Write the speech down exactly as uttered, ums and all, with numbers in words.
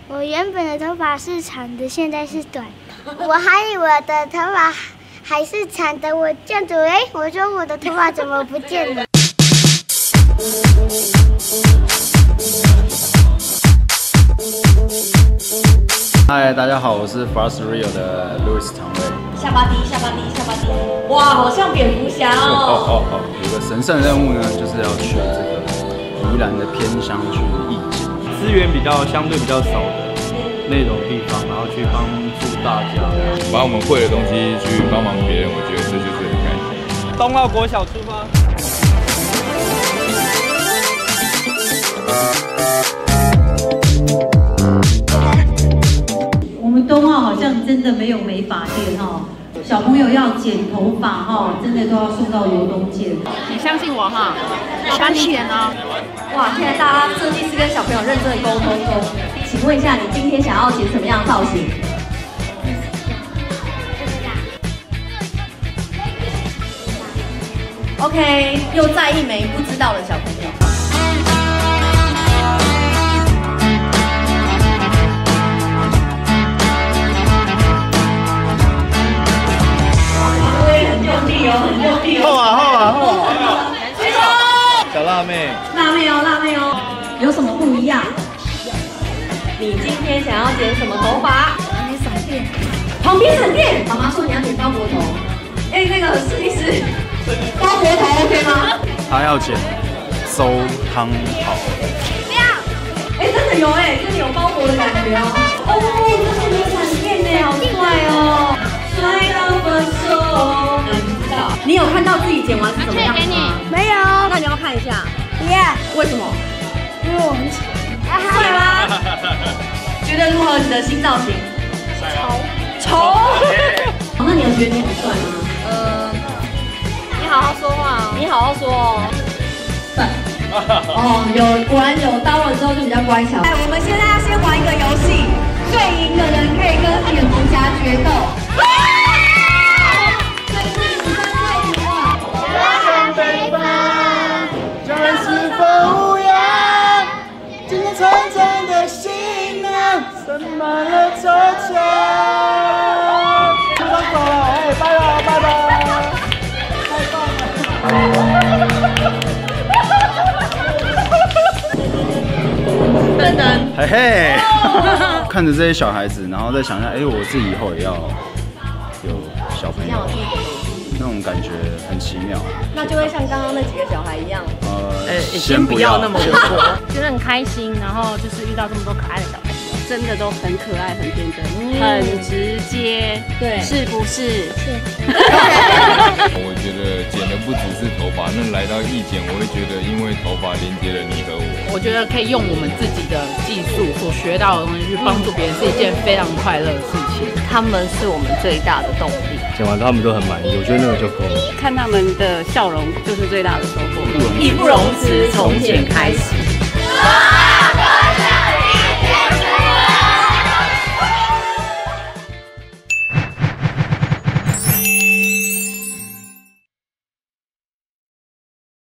我原本的头发是长的，现在是短的。我还以为我的头发还是长的，我这样子，哎，我说我的头发怎么不见了？ 嗨，大家好，我是 Fast Rio 的 Louis 唐瑞。 下巴低，下巴低，下巴低。哇，好像蝙蝠侠哦。 哦哦哦，有个神圣任务呢，就是要去这个宜兰的偏乡去义警， 资源比较相对比较少的那种地方，然后去帮助大家， 把我们会的东西去帮忙别人，我觉得这就是很开心。 东澳国小出发。 我们东澳好像真的没有美发店哈，小朋友要剪头发哈，真的都要送到罗东剪。 你相信我哈，我帮你剪哦。 哇，现在大家设计师跟小朋友认真的沟通中，请问一下，你今天想要剪什么样的造型？ OK， 又在意美不知道的小朋友。对，很用力哦，很用力哦。 后啊后啊后啊！ 举手。 小辣妹。 辣妹哦，辣妹哦。有什么不一样？你今天想要剪什么头发？旁边闪电。旁边闪电。妈妈说你要剪包脖头。哎，那个设计师。 包脖头 OK 吗？ 他要剪收汤袍。 不要。哎，真的有哎，真的有包脖的感觉哦。哦，真的有闪电呢，好帅哦！帅到分手。知道。你有看到自己剪完是怎么样子吗？ 没有。 那你要看一下。 不要。 为什么？ 因为我很丑。 帅吗？觉得如何？你的新造型？ 丑。 丑。那你有觉得你很帅吗？ 呃。 你好好说话哦， 你好好说哦。哦，有果然有刀了之后就比较乖巧。来，我们现在要先玩一个游戏，最赢的人可以跟蝙蝠侠决斗。所以是女生最赢了。 向北方，家人是否无恙？今天沉沉的行囊，盛满了惆怅。就这样走了，哎，拜了，拜拜。 等等， 嘿嘿，看着这些小孩子，然后再想想，哎，我自己以后也要有小朋友，那种感觉很奇妙。 那就会像刚刚那几个小孩一样， 呃， 先不要那么活，觉得很开心，然后就是遇到这么多可爱的小朋友，真的都很可爱、很天真、很直接，对，是不是？是。 我觉得剪的不只是头发，那来到义剪，我会觉得因为头发连接了你和我。 我觉得可以用我们自己的技术所学到的东西去帮助别人，是一件非常快乐的事情。他们是我们最大的动力。 剪完他们都很满意，我觉得那个就够了。 看他们的笑容就是最大的收获。 义不容辞，从简开始。